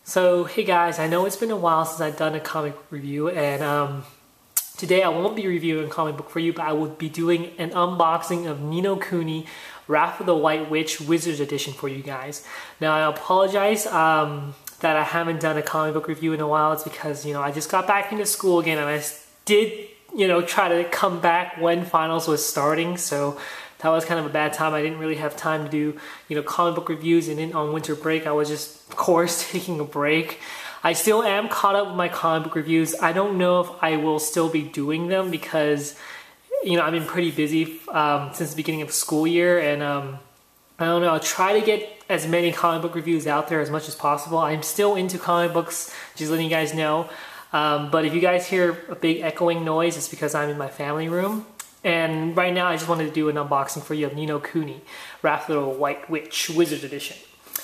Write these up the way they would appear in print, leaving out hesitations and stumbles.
So, hey guys, I know it's been a while since I've done a comic book review, and today I won't be reviewing a comic book for you, but I will be doing an unboxing of Ni no Kuni Wrath of the White Witch Wizards Edition for you guys. Now, I apologize that I haven't done a comic book review in a while. It's because, I just got back into school again, and I did, try to come back when finals was starting, so that was kind of a bad time. I didn't really have time to do, comic book reviews, and then on winter break, I was just, of course, taking a break. I still am caught up with my comic book reviews. I don't know if I will still be doing them because, I've been pretty busy since the beginning of the school year, and I don't know, I'll try to get as many comic book reviews out there as much as possible. I'm still into comic books, just letting you guys know. But if you guys hear a big echoing noise, it's because I'm in my family room. And right now I just wanted to do an unboxing for you of Ni no Kuni, Wrath of the White Witch Wizards Edition.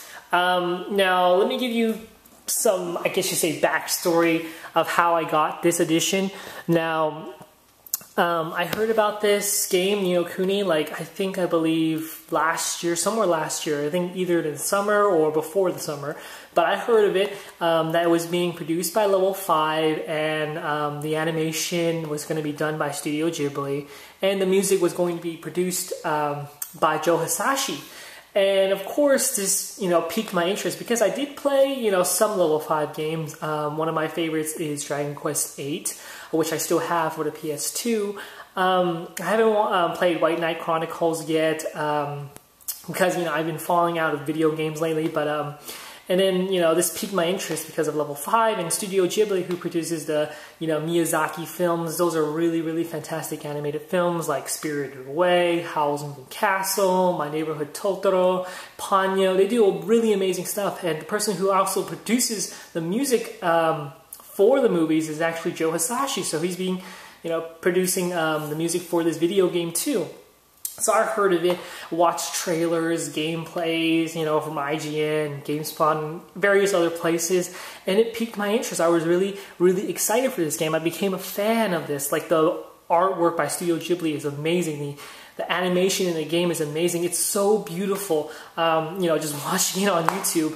Now let me give you some, I guess you say, backstory of how I got this edition. Now, I heard about this game, Ni no Kuni, I believe last year, somewhere last year. I think either in the summer or before the summer. But I heard of it, that it was being produced by Level 5, and the animation was going to be done by Studio Ghibli, and the music was going to be produced by Joe Hisaishi. And of course, this, piqued my interest because I did play, some Level 5 games. One of my favorites is Dragon Quest VIII, which I still have for the PS2. I haven't played White Knight Chronicles yet because, I've been falling out of video games lately, but and then, this piqued my interest because of Level 5 and Studio Ghibli, who produces the, Miyazaki films. Those are really, really fantastic animated films like Spirited Away, Howl's Moving Castle, My Neighborhood Totoro, Ponyo. They do really amazing stuff. And the person who also produces the music for the movies is actually Joe Hisaishi. So he's been, producing the music for this video game too. So I heard of it, watched trailers, gameplays, from IGN, GameSpot, and various other places, and it piqued my interest. I was really, really excited for this game. I became a fan of this. Like, the artwork by Studio Ghibli is amazing. The animation in the game is amazing. It's so beautiful, just watching it on YouTube.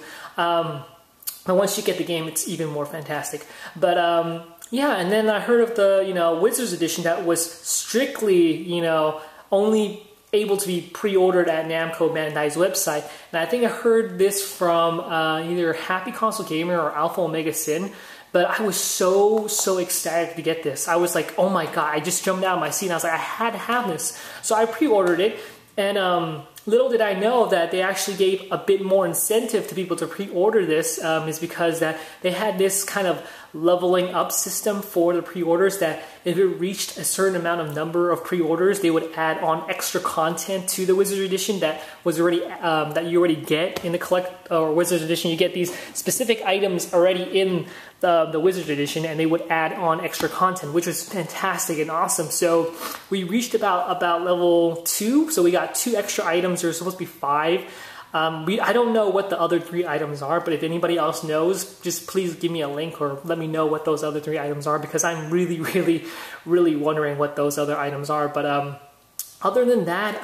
But once you get the game, it's even more fantastic. But, yeah, and then I heard of the, Wizards Edition that was strictly, only able to be pre-ordered at Namco Bandai's website. And I think I heard this from either Happy Console Gamer or Alpha Omega Sin. But I was so ecstatic to get this. I was like, oh my god, I just jumped out of my seat and I was like, I had to have this. So I pre-ordered it, and little did I know that they actually gave a bit more incentive to people to pre-order this, is because that they had this kind of leveling up system for the pre-orders, that if it reached a certain amount of number of pre-orders, they would add on extra content to the Wizards Edition that was already that you already get in the Collect or Wizards Edition. You get these specific items already in the Wizards Edition, and they would add on extra content, which was fantastic and awesome. So we reached about level 2, so we got 2 extra items. There's supposed to be 5. I don't know what the other 3 items are, but if anybody else knows, just please give me a link or let me know what those other 3 items are, because I'm really, really, really wondering what those other items are. But other than that,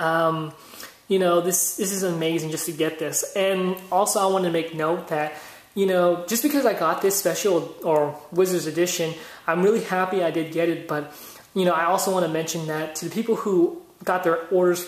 this is amazing just to get this. And also I want to make note that, just because I got this special or Wizards Edition, I'm really happy I did get it. But, I also want to mention that to the people who got their orders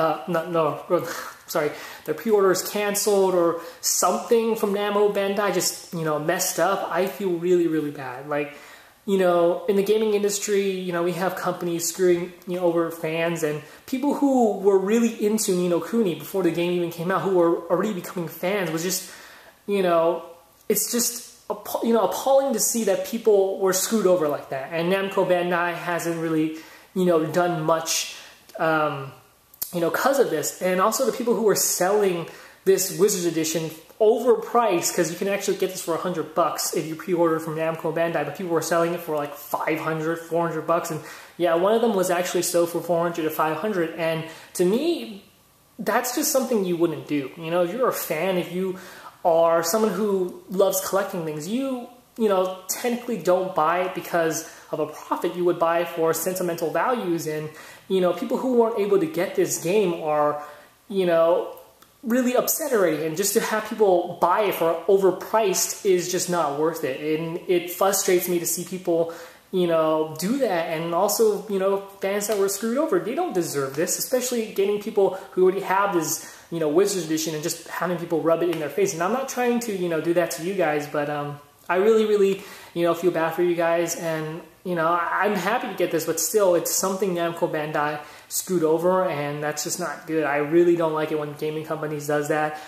their pre-orders canceled or something from Namco Bandai just, messed up, I feel really, really bad. Like, in the gaming industry, we have companies screwing, over fans, and people who were really into Ni no Kuni before the game even came out, who were already becoming fans, was just, it's just, appalling to see that people were screwed over like that. And Namco Bandai hasn't really, done much, because of this. And also the people who are selling this Wizards Edition overpriced, because you can actually get this for $100 if you pre-order from Namco Bandai, but people were selling it for like $500, $400, and yeah, one of them was actually sold for $400 to $500, and to me, that's just something you wouldn't do. If you're a fan, if you are someone who loves collecting things, you technically don't buy it because of a profit. You would buy for sentimental values, and people who weren't able to get this game are, really upset already, and just to have people buy it for overpriced is just not worth it. And it frustrates me to see people, you know, do that, and also, you know, fans that were screwed over. They don't deserve this, especially getting people who already have this, you know, Wizards edition and just having people rub it in their face. And I'm not trying to, you know, do that to you guys, but I really, you know, feel bad for you guys, and you know, I'm happy to get this, but still, it's something Namco Bandai screwed over, and that's just not good. I really don't like it when gaming companies does that.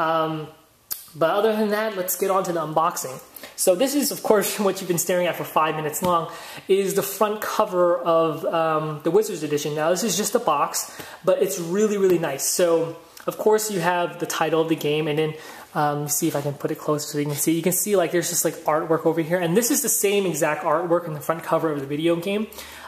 But other than that, let's get on to the unboxing. So this is, of course, what you've been staring at for 5 minutes long, is the front cover of the Wizards edition. Now, this is just a box, but it's really nice. So, of course, you have the title of the game, and then see if I can put it closer so you can see. You can see like there's just like artwork over here, and this is the same exact artwork in the front cover of the video game.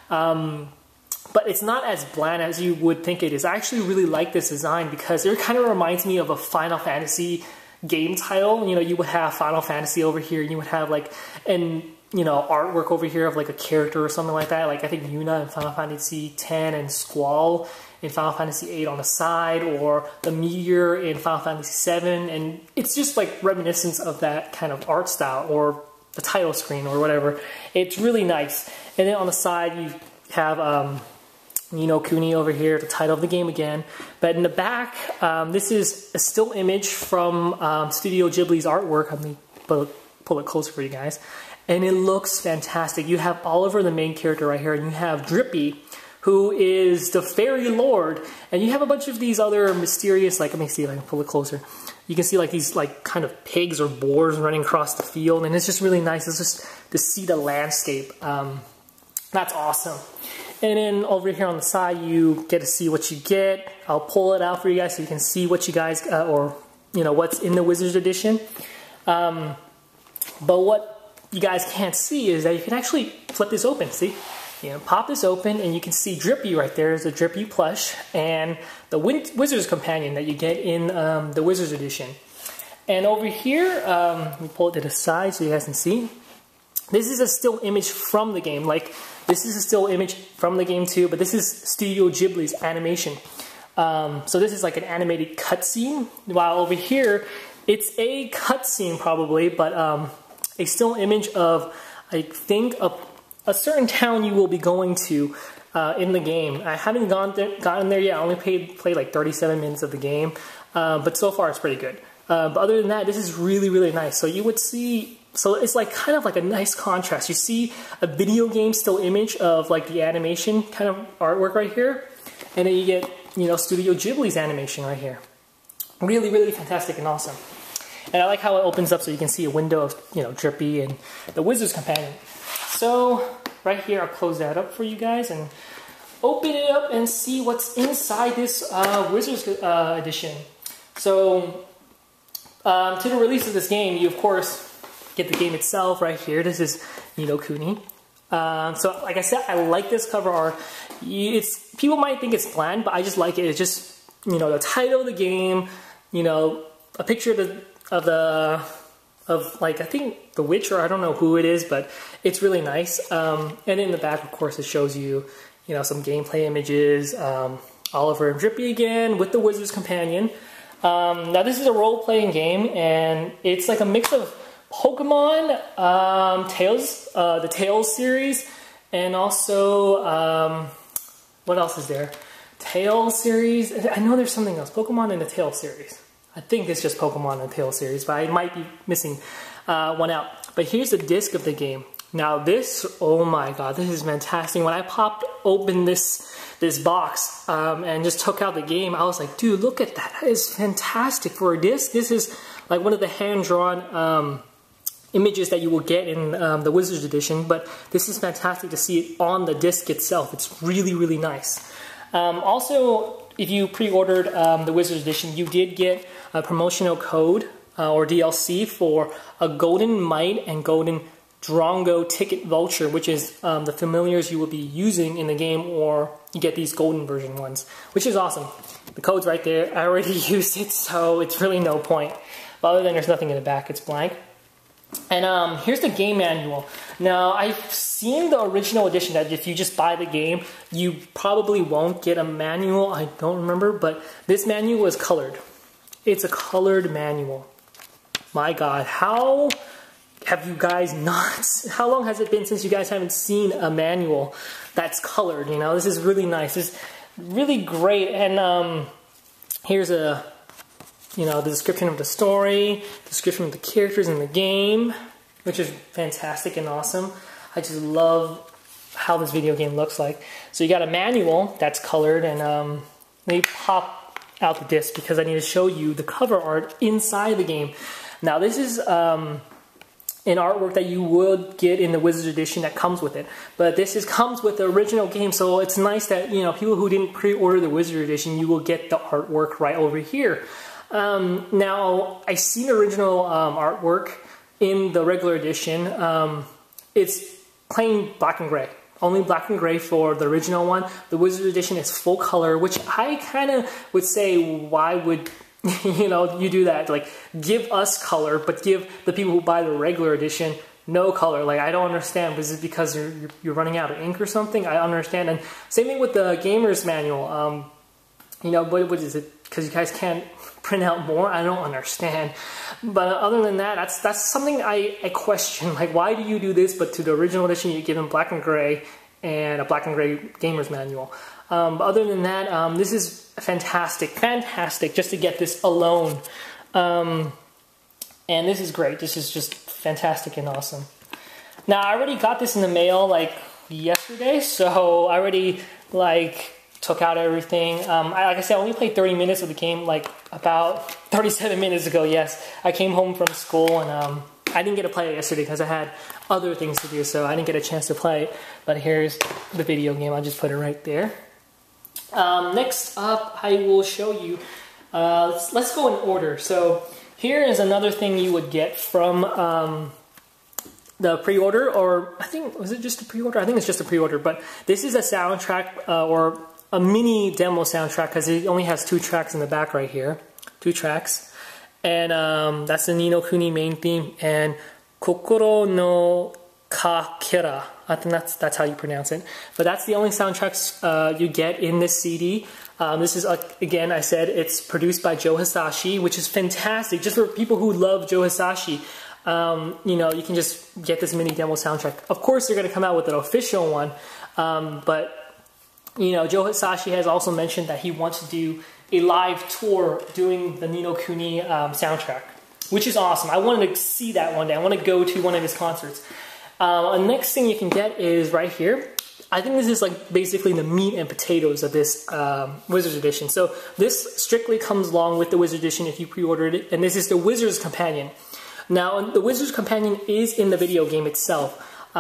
But it's not as bland as you would think it is. I actually really like this design because it kind of reminds me of a Final Fantasy game title. You know, you would have Final Fantasy over here, and you would have like, and you know, artwork over here of like a character or something like that. Like I think Yuna in Final Fantasy X and Squall in Final Fantasy VIII on the side, or the meteor in Final Fantasy VII, and it's just like reminiscence of that kind of art style, or the title screen, or whatever. It's really nice. And then on the side you have Ni no Kuni over here, the title of the game again. But in the back, this is a still image from Studio Ghibli's artwork. Let me pull it closer for you guys. And it looks fantastic. You have Oliver, the main character right here, and you have Drippy, who is the Fairy Lord, and you have a bunch of these other mysterious, like, let me see if I can pull it closer. You can see like these like kind of pigs or boars running across the field, and it's just really nice. It's just to see the landscape. That's awesome. And then over here on the side, you get to see what you get. I'll pull it out for you guys so you can see what you guys, or you know, what's in the Wizards edition. But what you guys can't see is that you can actually flip this open. See? You know, pop this open, and you can see Drippy right there. There's a Drippy plush, and the Wizard's Companion that you get in the Wizards edition. And over here, let me pull it to the side so you guys can see. This is a still image from the game. Like, this is a still image from the game too, but this is Studio Ghibli's animation. So this is like an animated cutscene, while over here, it's a cutscene probably, but a still image of, I think, a certain town you will be going to in the game. I haven't gotten there yet. I only played like 37 minutes of the game, but so far it's pretty good. But other than that, this is really nice. So you would see, so it's like kind of like a nice contrast. You see a video game still image of like the animation kind of artwork right here, and then you get, you know, Studio Ghibli's animation right here. Really fantastic and awesome. And I like how it opens up so you can see a window of, you know, Drippy and the Wizard's Companion. So right here, I'll close that up for you guys and open it up and see what's inside this Wizards edition. So to the release of this game, you of course get the game itself right here. This is Ni no Kuni. So like I said, I like this cover art. People might think it's bland, but I just like it. It's just, you know, the title of the game, you know, a picture of like, I think the Witcher, I don't know who it is, but it's really nice. And in the back, of course, it shows you, you know, some gameplay images, Oliver and Drippy again with the Wizard's Companion. Now this is a role-playing game, and it's like a mix of Pokemon, Tales, the Tales series, and also, what else is there? Tales series, I know there's something else, Pokemon and the Tales series. I think it's just Pokemon and Tales series, but I might be missing one out. But here's the disc of the game. Now this, oh my god, this is fantastic. When I popped open this box and just took out the game, I was like, dude, look at that. That is fantastic for a disc. This is like one of the hand-drawn images that you will get in the Wizards edition, but this is fantastic to see it on the disc itself. It's really nice. Also, if you pre-ordered the Wizards edition, you did get a promotional code or DLC for a Golden Might and Golden Drongo Ticket Vulture, which is the familiars you will be using in the game, or you get these golden version ones, which is awesome. The code's right there. I already used it, so it's really no point. But other than there's nothing in the back, it's blank. And here's the game manual. Now, I've seen the original edition that if you just buy the game, you probably won't get a manual. I don't remember, but this manual was colored. It's a colored manual. My God, how have you guys not, how long has it been since you guys haven't seen a manual that's colored, you know? This is really nice. It's really great. And here's a, you know, the description of the story, description of the characters in the game, which is fantastic and awesome. I just love how this video game looks like. So you got a manual that's colored, and let me pop out the disc because I need to show you the cover art inside the game. Now this is an artwork that you would get in the Wizards edition that comes with it. But this comes with the original game, so it's nice that, you know, people who didn't pre-order the Wizards edition, you will get the artwork right over here. Now, I see the original artwork in the regular edition. It's plain black and gray. Only black and gray for the original one. The Wizards edition is full color, which I kind of would say, why would you know, you do that? Like, give us color, but give the people who buy the regular edition no color. Like, I don't understand. Is it because you're running out of ink or something? I understand. And same thing with the gamer's manual. You know, what is it? Because you guys can't print out more? I don't understand. But other than that, that's something I question. Like, why do you do this? But to the original edition, you give them black and gray and a black and gray gamer's manual. But other than that, this is fantastic just to get this alone. And this is great. This is just fantastic and awesome. Now, I already got this in the mail like yesterday, so I already like took out everything. Like I said, I only played 30 minutes of the game like about 37 minutes ago, yes. I came home from school and I didn't get to play it yesterday because I had other things to do, so I didn't get a chance to play it. But here's the video game. I'll just put it right there. Next up, I will show you, let's go in order. So here is another thing you would get from the pre-order, or I think, was it just a pre-order? I think it's just a pre-order, but this is a soundtrack or a mini demo soundtrack because it only has 2 tracks in the back right here. 2 tracks. And that's the Ni no Kuni main theme and Kokoro no Kakera. I think that's how you pronounce it. But that's the only soundtracks you get in this CD. This is, again, I said it's produced by Joe Hisaishi, which is fantastic. Just for people who love Joe Hisaishi, you know, you can just get this mini demo soundtrack. Of course, they're going to come out with an official one, but you know, Joe Hisaishi has also mentioned that he wants to do a live tour doing the Ni no Kuni soundtrack, which is awesome. I wanted to see that one day. I want to go to one of his concerts. The next thing you can get is right here. I think this is like basically the meat and potatoes of this Wizards edition. So this strictly comes along with the Wizards edition if you pre-ordered it, and this is the Wizards Companion. Now, the Wizards Companion is in the video game itself.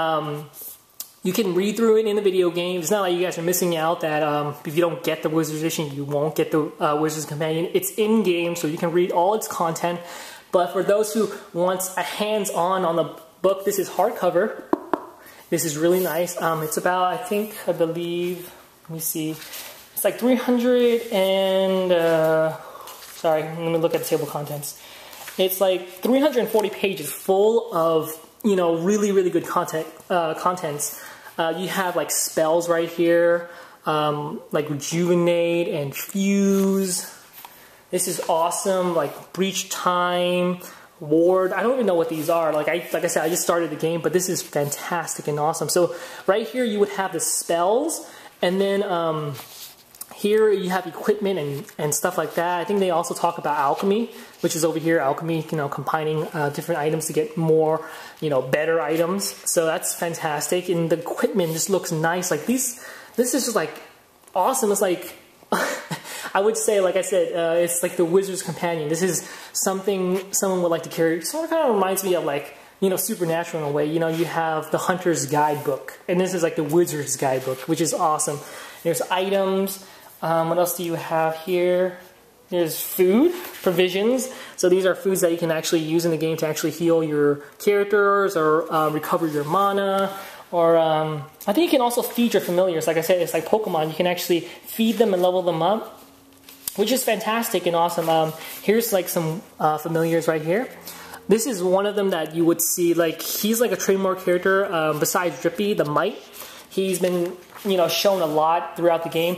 You can read through it in the video game. It's not like you guys are missing out that if you don't get the Wizards edition, you won't get the Wizards Companion. It's in-game, so you can read all its content. But for those who want a hands-on on the book, this is hardcover. This is really nice. It's about, I believe, let me see. It's like 300 and, sorry, let me look at the table of contents. It's like 340 pages full of, you know, really, really good contents. You have like spells right here, like Rejuvenate and Fuse. This is awesome, like Breach Time, Ward. I don't even know what these are. Like I said, I just started the game, but this is fantastic and awesome. So right here you would have the spells, and then here you have equipment and stuff like that. I think they also talk about alchemy, which is over here. Alchemy, you know, combining different items to get more, you know, better items. So that's fantastic. And the equipment just looks nice. Like this is just like awesome. It's like I would say, like I said, it's like the Wizard's Companion. This is something someone would like to carry. Sort of kind of reminds me of like, you know, Supernatural in a way. You know, you have the Hunter's Guidebook, and this is like the Wizard's Guidebook, which is awesome. There's items. What else do you have here? There's food, provisions. So these are foods that you can actually use in the game to actually heal your characters or recover your mana. Or I think you can also feed your familiars. Like I said, it's like Pokemon. You can actually feed them and level them up, which is fantastic and awesome. Here's like some familiars right here. This is one of them that you would see. Like he's like a trademark character besides Drippy, the Mite. He's been, you know, shown a lot throughout the game.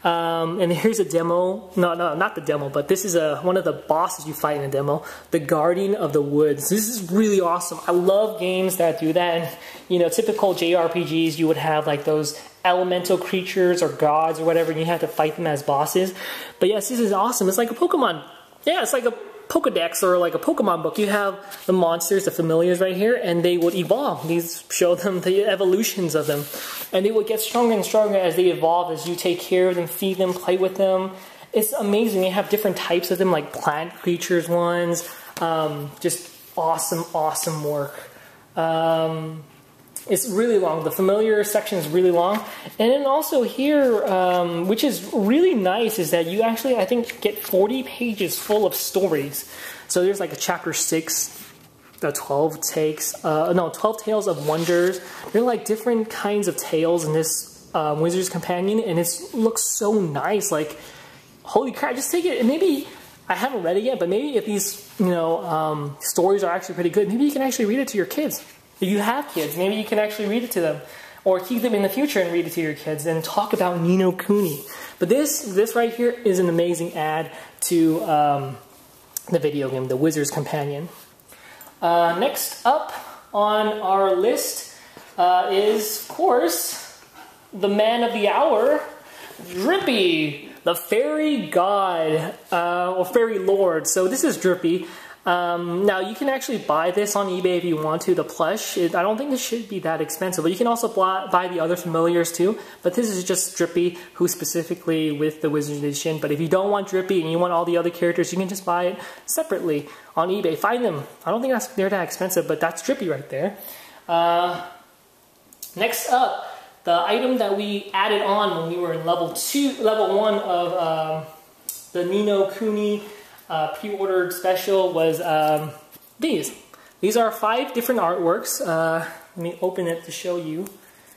And here's a demo. No, not the demo, but this is one of the bosses you fight in a demo. The Guardian of the Woods. This is really awesome. I love games that do that. And, you know, typical JRPGs, you would have like those elemental creatures or gods or whatever, and you have to fight them as bosses. But yes, this is awesome. It's like a Pokemon. Yeah, it's like a Pokedex or like a Pokemon book. You have the monsters, the familiars right here, and they would evolve. These show them the evolutions of them. And they would get stronger and stronger as they evolve, as you take care of them, feed them, play with them. It's amazing. You have different types of them, like plant creatures ones. Just awesome, awesome work. It's really long. The familiar section is really long. And then also here, which is really nice, is that you actually, I think, get 40 pages full of stories. So there's like a chapter 6, the 12 Tales of Wonders. There are like different kinds of tales in this Wizard's Companion, and it looks so nice. Like, holy crap, just take it. And maybe, I haven't read it yet, but maybe if these, you know, stories are actually pretty good, maybe you can actually read it to your kids. If you have kids, maybe you can actually read it to them, or keep them in the future and read it to your kids and talk about Ni no Kuni. But this right here is an amazing add to the video game, The Wizard's Companion. Next up on our list is, of course, the man of the hour, Drippy, the fairy god, or fairy lord. So this is Drippy. Now you can actually buy this on eBay if you want to, the plush. I don't think it should be that expensive, but you can also buy the other familiars too. But this is just Drippy, who's specifically with the Wizards Edition. But if you don't want Drippy and you want all the other characters, you can just buy it separately on eBay. Find them. I don't think they're that expensive, but that's Drippy right there. Next up, the item that we added on when we were in level 1 of the Ni no Kuni pre-ordered special was these. These are 5 different artworks. Let me open it to show you.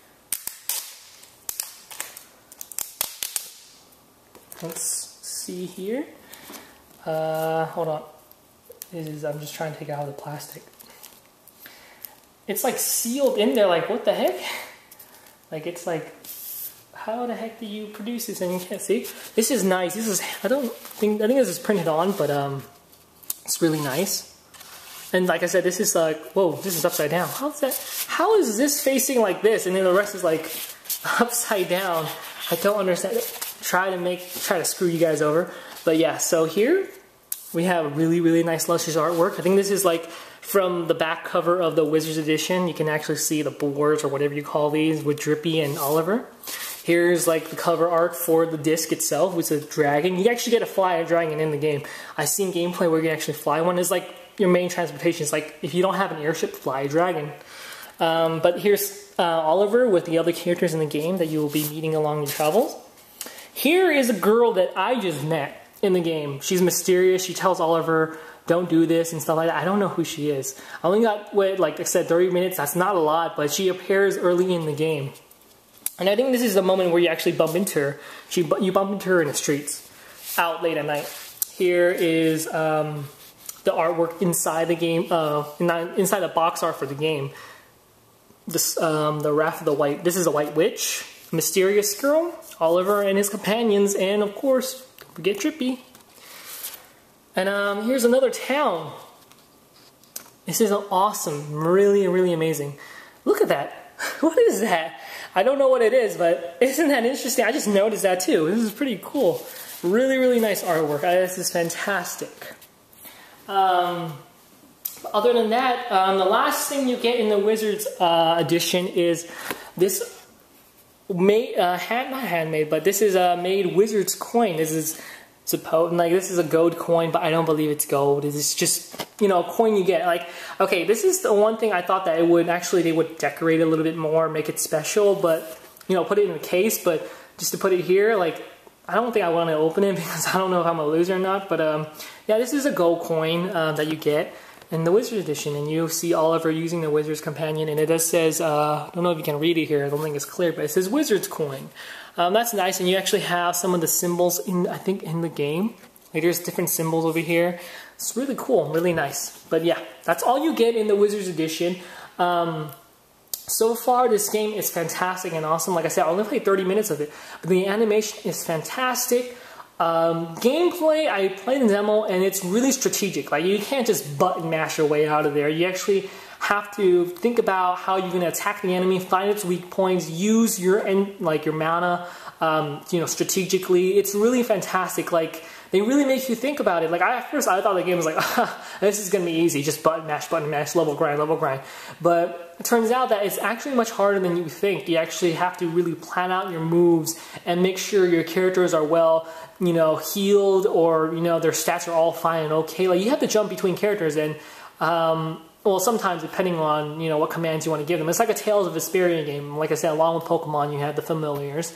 Let's see here. Hold on. I'm just trying to take it out of the plastic. It's like sealed in there, like what the heck? Like it's like, how the heck do you produce this and you can't see? This is nice. This is, I think this is printed on, but it's really nice. And like I said, this is like, whoa, this is upside down. How's that? How is this facing like this and then the rest is like upside down? I don't understand. Try to screw you guys over. But yeah, so here we have really, really nice luscious artwork. I think this is like from the back cover of the Wizards Edition. You can actually see the boards or whatever you call these with Drippy and Oliver. Here's like the cover art for the disc itself, which is a dragon. You actually get to fly a dragon in the game. I've seen gameplay where you can actually fly one. It's like your main transportation. It's like if you don't have an airship, fly a dragon. But here's Oliver with the other characters in the game that you will be meeting along your travels. Here is a girl that I just met in the game. She's mysterious. She tells Oliver, don't do this and stuff like that. I don't know who she is. I only got, like I said, 30 minutes. That's not a lot, but she appears early in the game. And I think this is the moment where you actually bump into her. You bump into her in the streets, out late at night. Here is the artwork inside the game, inside the box art for the game. This, the Wrath of the White. This is a White Witch, mysterious girl, Oliver and his companions, and of course, don't forget Drippy. And here's another town. This is awesome, really, really amazing. Look at that. What is that? I don't know what it is, but isn't that interesting? I just noticed that too. This is pretty cool. Really, really nice artwork. This is fantastic. Other than that, the last thing you get in the Wizards edition is this not handmade, but this is a made Wizards coin. This is this is a gold coin, but I don't believe it's gold. It's just, you know, a coin you get. Like, okay, this is the one thing I thought that they would decorate it a little bit more, make it special, but, you know, put it in a case, but just to put it here, like, I don't think I want to open it because I don't know if I'm a loser or not, but, yeah, this is a gold coin that you get in the Wizards Edition, and you see Oliver using the Wizard's Companion, and it just says, I don't know if you can read it here, I don't think it's clear, but it says Wizard's Coin. That's nice, and you actually have some of the symbols I think in the game. Like there's different symbols over here. It's really cool, really nice. But yeah, that's all you get in the Wizards Edition. So far, this game is fantastic and awesome. Like I said, I only played 30 minutes of it, but the animation is fantastic. Gameplay, I played the demo, and it's really strategic. Like, you can't just button mash your way out of there. You actually have to think about how you're going to attack the enemy, find its weak points, use your mana, strategically. It's really fantastic. Like, they really make you think about it. Like, at first I thought the game was like, this is going to be easy, just button mash, level grind. But it turns out that it's actually much harder than you think. You actually have to really plan out your moves and make sure your characters are well, healed, or, their stats are all fine and okay. Like, you have to jump between characters, and, well, sometimes depending on, what commands you want to give them. It's like a Tales of Vesperia game. Like I said, along with Pokemon, you have the familiars.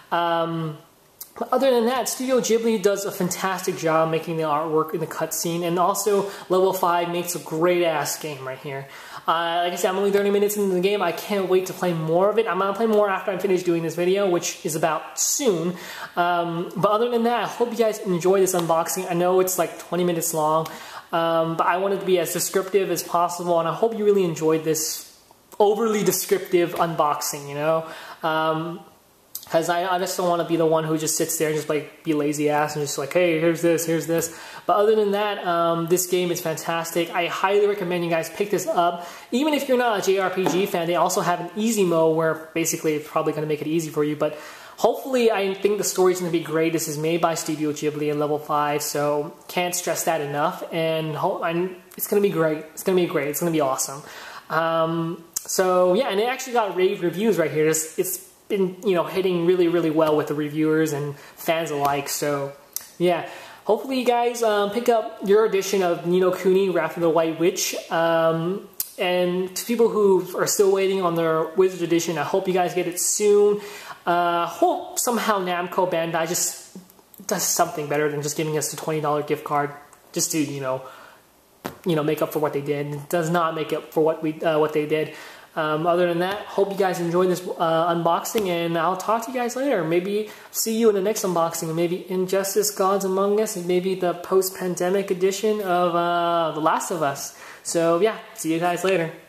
But other than that, Studio Ghibli does a fantastic job making the artwork in the cutscene, and also Level 5 makes a great-ass game right here. Like I said, I'm only 30 minutes into the game. I can't wait to play more of it. I'm going to play more after I'm finished doing this video, which is about soon. But other than that, I hope you guys enjoy this unboxing. I know it's like 20 minutes long, but I wanted to be as descriptive as possible, and I hope you really enjoyed this overly descriptive unboxing, because I just don't want to be the one who just sits there and just like be lazy ass and just like, hey, here's this. But other than that, this game is fantastic. I highly recommend you guys pick this up. Even if you're not a JRPG fan, they also have an easy mode where basically it's probably going to make it easy for you. But hopefully, I think the story's going to be great. This is made by Studio Ghibli and Level 5, so can't stress that enough. And it's going to be great. It's going to be great. It's going to be awesome. So yeah, and it actually got rave reviews right here. It's been hitting really well with the reviewers and fans alike. So yeah, hopefully you guys pick up your edition of Ni no Kuni Wrath of the White Witch. And to people who are still waiting on their Wizard edition, I hope you guys get it soon. Hope somehow Namco Bandai just does something better than just giving us the $20 gift card just to make up for what they did. It does not make up for what they did. Other than that, hope you guys enjoyed this unboxing, and I'll talk to you guys later. Maybe see you in the next unboxing, maybe Injustice Gods Among Us, and maybe the post-pandemic edition of The Last of Us. So yeah, see you guys later.